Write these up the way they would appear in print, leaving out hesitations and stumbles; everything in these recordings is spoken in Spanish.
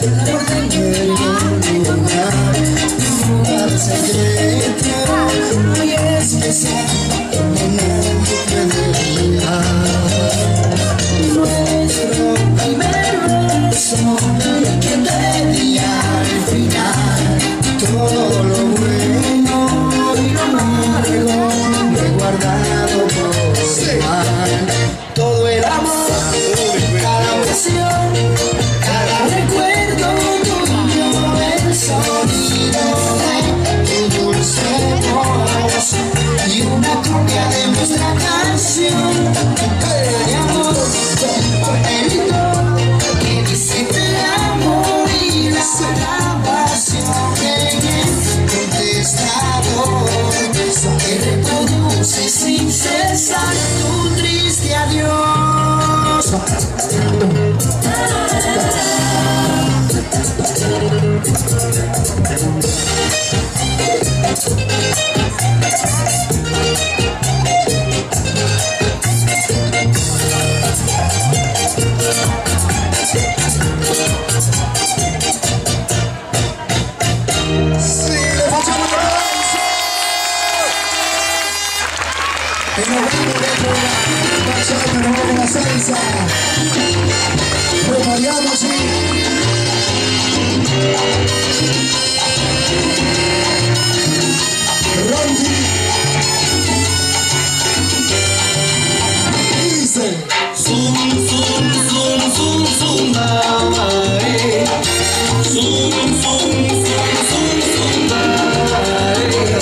por tener un lugar secreto muy especial donde nadie puede llegar. Nuestro primer beso que te di al final, todo lo bueno y lo malo lo he guardado por igual. Todo el amor, cada ocasión, cada recuerdo tuyo, el sonido de tu dulce voz y una copia de nuestra canción de amor, que dice te amo y la pasión en el contestador que reproduce sin cesar tu triste adiós. Y nos vamos dentro de la bachata, nos vamos con la salsa. Pues Mariano, sí. Rondi. Dice. Zum, zum, zum, zum, zum, ay. Zum, zum, zum, zum, zum, ay.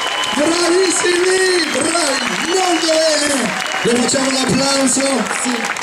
Le facciamo un applauso. Sì.